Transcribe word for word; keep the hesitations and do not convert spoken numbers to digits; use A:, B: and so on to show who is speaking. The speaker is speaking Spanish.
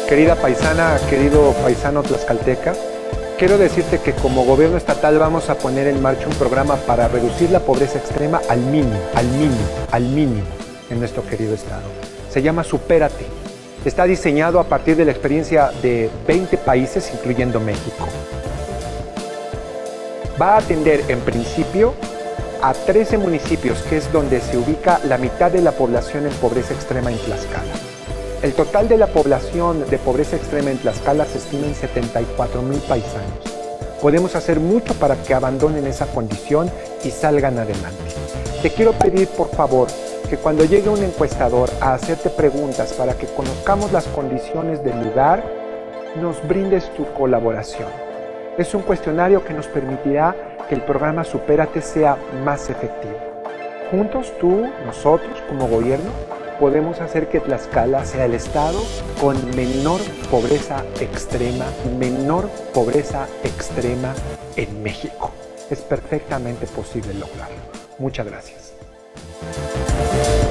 A: Querida paisana, querido paisano tlaxcalteca, quiero decirte que como gobierno estatal vamos a poner en marcha un programa para reducir la pobreza extrema al mínimo, al mínimo, al mínimo en nuestro querido estado. Se llama Supérate. Está diseñado a partir de la experiencia de veinte países, incluyendo México. Va a atender en principio a trece municipios, que es donde se ubica la mitad de la población en pobreza extrema en Tlaxcala. El total de la población de pobreza extrema en Tlaxcala se estima en setenta y cuatro mil paisanos. Podemos hacer mucho para que abandonen esa condición y salgan adelante. Te quiero pedir, por favor, que cuando llegue un encuestador a hacerte preguntas para que conozcamos las condiciones del lugar, nos brindes tu colaboración. Es un cuestionario que nos permitirá que el programa Supérate sea más efectivo. Juntos, tú, nosotros, como gobierno, podemos hacer que Tlaxcala sea el estado con menor pobreza extrema, menor pobreza extrema en México. Es perfectamente posible lograrlo. Muchas gracias.